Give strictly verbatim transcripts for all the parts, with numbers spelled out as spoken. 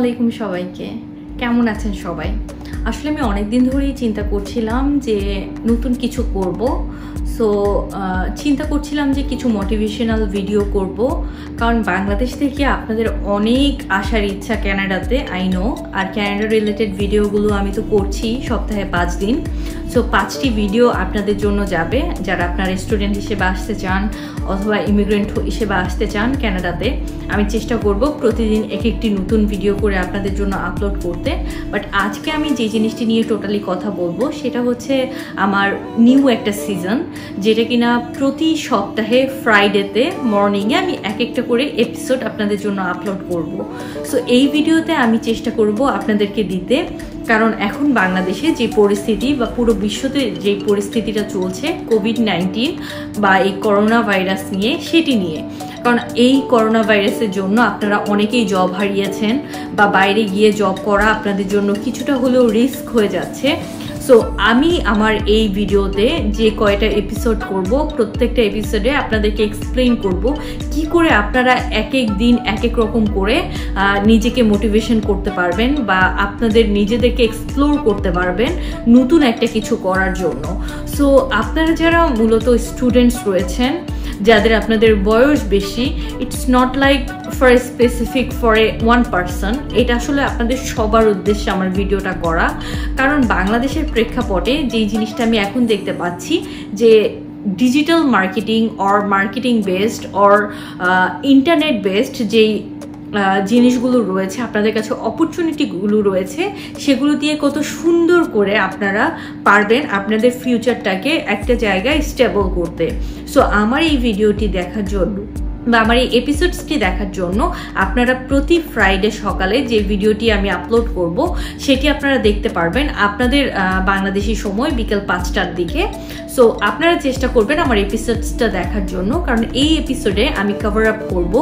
আলাইকুম সবাইকে কেমন আছেন সবাই আসলে আমি অনেক দিন ধরেই চিন্তা করছিলাম যে নতুন কিছু করব সো চিন্তা করছিলাম যে কিছু মোটিভেশনাল ভিডিও করব কারণ বাংলাদেশ থেকে আপনাদের অনেক আসার ইচ্ছা কানাডাতে আই নো আর কানাডা রিলেটেড ভিডিওগুলো আমি তো করছি সপ্তাহে পাঁচ দিন সো পাঁচটি ভিডিও আপনাদের জন্য যাবে যারা আপনারা স্টুডেন্ট হিসেবে আসতে চান অথবা ইমিগ্রেন্ট হিসেবে আসতে চান কানাডাতে আমি চেষ্টা করব প্রতিদিন এক একটি নতুন ভিডিও করে আপনাদের জন্য আপলোড করতে বাট আজকে আমি যে জিনিসটি নিয়ে টোটালি কথা বলবো সেটা হচ্ছে আমার নিউ একটা সিজন যেটা কিনা প্রতি সপ্তাহে ফ্রাইডেতে মর্নিংয়ে আমি এক একটা করে এপিসোড আপনাদের জন্য আপলোড করব সো এই ভিডিওতে আমি চেষ্টা করব আপনাদেরকে দিতে কারণ এখন বাংলাদেশে যে পরিস্থিতি বা পুরো বিশ্বতে যে পরিস্থিতিটা চলছে কোভিড নাইন্টিন বা এই করোনা ভাইরাস নিয়ে সেটি নিয়ে কারণ এই করোনা ভাইরাসের জন্য আপনারা অনেকেই জব হারিয়েছেন বা বাইরে গিয়ে জব করা আপনাদের জন্য কিছুটা হলেও রিস্ক হয়ে যাচ্ছে সো আমি আমার এই ভিডিওতে যে কয়টা এপিসোড করব প্রত্যেকটা এপিসোডে আপনাদেরকে এক্সপ্লেইন করব কি করে আপনারা এক এক দিন এক এক রকম করে নিজেকে মোটিভেশন করতে পারবেন বা আপনাদের নিজেদেরকে এক্সপ্লোর করতে পারবেন নতুন একটা কিছু করার জন্য সো আপনারা যারা মূলত স্টুডেন্টস রয়েছেন যাদের আপনাদের বয়স বেশি it's not like for a specific for a one person এটা আসলে আপনাদের সবার উদ্দেশ্যে আমার ভিডিওটা করা কারণ বাংলাদেশের প্রেক্ষাপটে যেই জিনিসটা আমি এখন দেখতে পাচ্ছি যে digital marketing or marketing based or internet based যেই জিনিসগুলো রয়েছে আপনাদের কাছে অপরচুনিটিগুলো রয়েছে সেগুলো দিয়ে কত সুন্দর করে আপনারা পারবেন আপনাদের ফিউচারটাকে একটা জায়গায় স্টেবল করতে সো আমার এই ভিডিওটি দেখার জন্য বা আমার এই এপিসোডসটি দেখার জন্য আপনারা প্রতি ফ্রাইডে সকালে যে ভিডিওটি আমি আপলোড করব সেটি আপনারা দেখতে পারবেন আপনাদের বাংলাদেশি সময় বিকেল পাঁচটার দিকে সো আপনারা চেষ্টা করবেন আমার এপিসোডসটা দেখার জন্য কারণ এই এপিসোডে আমি কভার আপ করব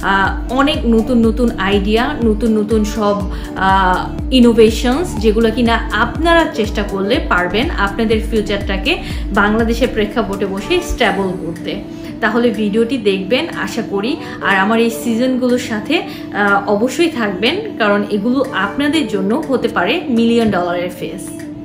অনেক নতুন নতুন আইডিয়া নতুন নতুন সব ইনোভেশনস যেগুলো কিনা আপনারা চেষ্টা করলে পারবেন আপনাদের ফিউচারটাকে বাংলাদেশের প্রেক্ষাপটে বসে স্টেবল করতে তাহলে ভিডিওটি দেখবেন আশা করি আর আমার এই সিজনগুলোর সাথে অবশ্যই থাকবেন কারণ এগুলো আপনাদের জন্য হতে পারে মিলিয়ন ডলারের ফেস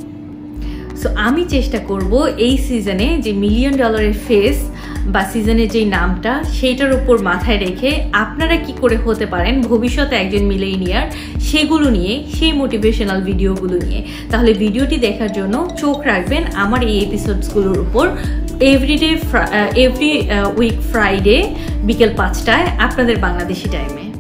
সো আমি চেষ্টা করব এই সিজনে যে মিলিয়ন ডলারের ফেস বা সিজনের যেই নামটা সেইটার উপর মাথায় রেখে আপনারা কি করে হতে পারেন ভবিষ্যতে একজন মিলেনিয়ার সেগুলো নিয়ে সেই মোটিভেশনাল ভিডিওগুলো নিয়ে তাহলে ভিডিওটি দেখার জন্য চোখ রাখবেন আমার এই এপিসোডসগুলোর উপর এভরিডে এভরি উইক ফ্রাইডে বিকেল পাঁচটায় আপনাদের বাংলাদেশি টাইমে